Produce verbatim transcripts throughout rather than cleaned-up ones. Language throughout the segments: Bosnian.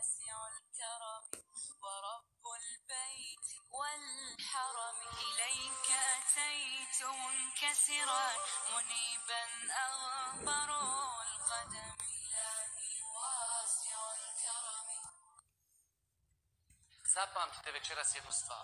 والحرم إليك أتيت منكسرا منيبا أغبر القدم إلهي واسع الكرم. Zapamtite večeras jednu stvar.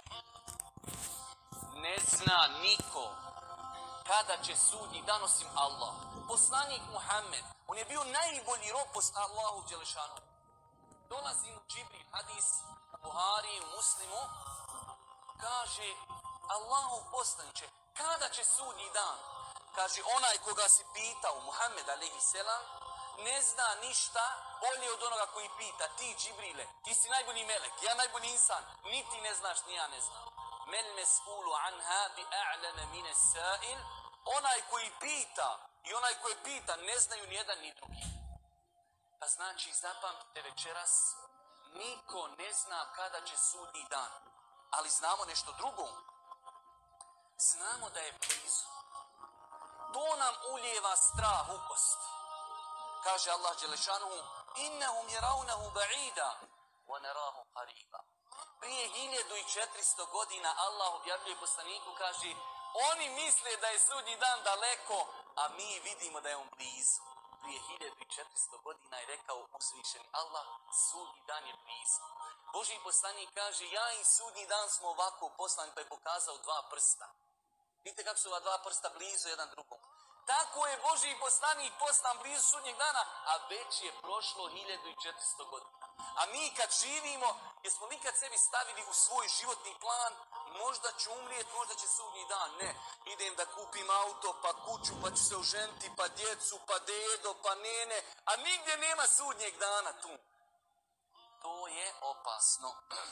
Ne zna niko kada će sudnji dan osim Allah. Poslanik Muhammed, on je bio najbolji rob Allahu Đelešanu. Dolazi mu Džibril, hadis u Buhari, u Muslimu, kaže, Allahu poslaniče, kada će sudnji dan? Kaže, onaj koga si pitao, Muhammed alejhi selam, ne zna ništa bolje od onoga koji pita. Ti, Džibrile, ti si najbolji melek, ja najbolji insan, ni ti ne znaš, ni ja ne znam. Mel mes'ulu anha bi a'lama mine sa'il. Onaj koji pita i onaj koji pita ne znaju ni jedan ni drugi. Pa znači, zapamtite večeras, niko ne zna kada će sudnji dan. Ali znamo nešto drugo. Znamo da je blizu. To nam ulijeva strah u kost. Kaže Allah Đelešanuhu, innahum yarawnahu ba'ida wa narahu qariba. Prije hiljadu i četiristo godina Allah objavljuje poslaniku, kaže, oni misle da je sudnji dan daleko, a mi vidimo da je on blizu. Prije hiljadu i četiristo godina je rekao uzvišeni Allah, sudnji dan je blizu. Božji poslanik kaže, ja i sudnji dan smo ovako poslani, pa je pokazao dva prsta. Vidite kako su ova dva prsta blizu jedan drugom. Tako je Božji poslanik poslan blizu sudnjeg dana, a već je prošlo hiljadu i četiristo godina. A mi kad živimo, jesmo mi kad sebi stavili u svoj životni plan, možda ću umrijeti, možda će sudnji dan. Ne, idem da kupim auto, pa kuću, pa ću se oženiti, pa djecu, pa dedo, pa nene, a nigdje nema sudnjeg dana tu. To je opasno.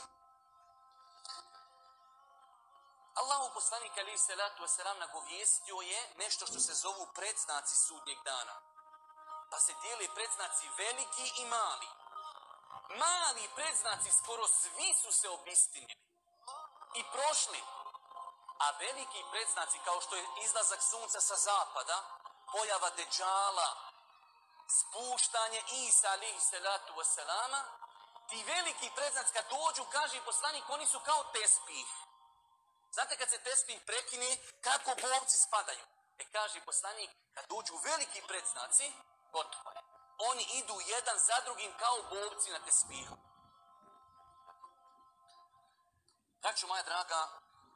Allahu poslanik alejhi salatu vesselam nagovijestio je nešto što se zovu predznaci sudnjeg dana. Pa se dijeli predznaci veliki i mali. Mali predznaci skoro svi su se obistinili i prošli. A veliki predznaci kao što je izlazak sunca sa zapada, pojava deđala, spuštanje Isa alejhi salatu vesselama, ti veliki predznaci kad dođu, kaže poslanik, oni su kao tespih. Znate kad se tespih prekine, kako bobci spadaju? E kaže poslanik, kad dođu veliki predznaci, gotovo je. Oni idu jedan za drugim kao bobci na tespihu. Braćo moja draga,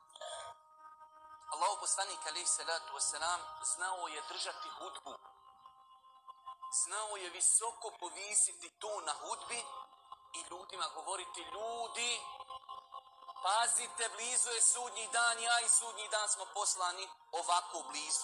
Allahu poslanik alejhi salatu vesselam znao je držati hudbu. Znao je visoko povisiti to na hudbi i ljudima govoriti, ljudi, pazite, blizu je sudnji dan, ja i sudnji dan smo poslani ovako blizu.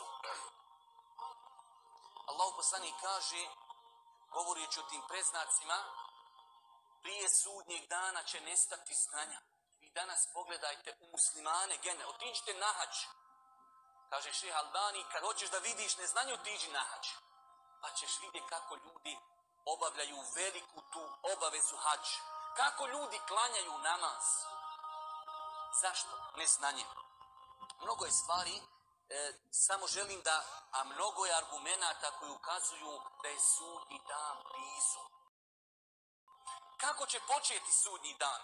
Allahu poslanik kaže, govoreći o tim predznacima, prije sudnjeg dana će nestati znanja. Vi danas pogledajte u muslimane, gene, otiđite na hađ. Kaže šejh Albani, kad hoćeš da vidiš neznanje, otiđi na hađ. Pa ćeš vidjeti kako ljudi obavljaju veliku tu obavezu hađ. Kako ljudi klanjaju namaz. Zašto? Neznanje. Mnogo je stvari, e, samo želim da, a mnogo je argumenata koji ukazuju da je sudnji dan blizu. Kako će početi sudnji dan?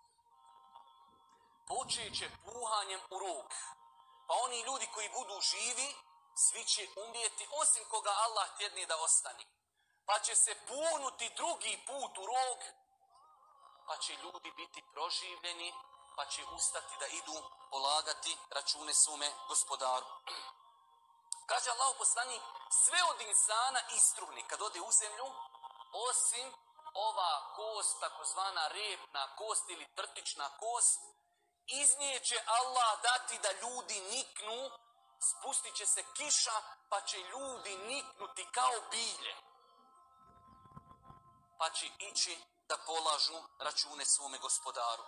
Počet će puhanjem u rog. Pa oni ljudi koji budu živi, svi će umrijeti, osim koga Allah tjedne da ostane. Pa će se puhnuti drugi put u rog, pa će ljudi biti proživljeni, pa će ustati da idu polagati račune svome gospodaru. Kaže Allahu poslanik, sve od insana istruhne kad ode u zemlju, osim ova kost, takozvana repna kost ili trtična kost, iz nje će Allah dati da ljudi niknu, spustit će se kiša, pa će ljudi niknuti kao bilje. Pa će ići da polažu račune svome gospodaru.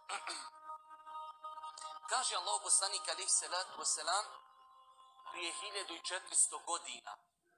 Kaže Allah poslanik alejhi salatu vesselam prije hiljadu i četiristo godina.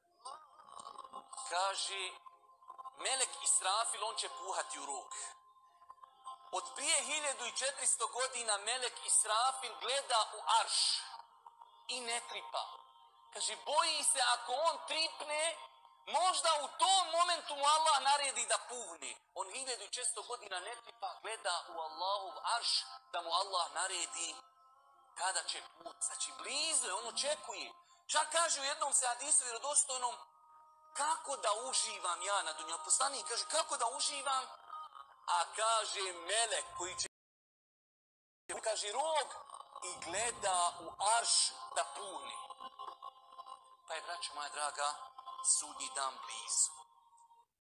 Kaže, melek Israfil, on će puhati u rog. Od prije hiljadu i četiristo godina melek Israfil gleda u arš i ne tripa. Kaže, boji se ako on tripne, Možda u tom momentu mu Allah naredi da puhne. On hiljadu i često godina ne tipa, gleda u Allahov arš da mu Allah naredi kada će put. Znači blizu je, on očekuje. Čak kaže u jednom se hadisu vjerodostojnom, kako da uživam ja na dunjalu. Poslanik kaže, kako da uživam? A kaže melek koji će, kaže rog i gleda u arš da puni. Pa je, braćo moja draga, sudnji dan blizu.